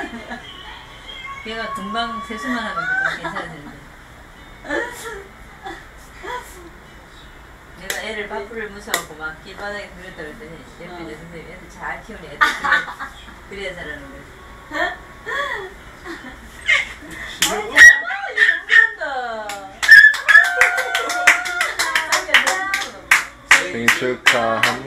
걔가 금방 세수만 하면 금방 괜찮아지는데. 내가 애를 밥풀을 무서워하고 막 길바닥에 들렸다 그랬더니 옆에 이제 선생님이 애들 잘 키우니 애들 그래야 잘하는 거지. 생일 축하합니다.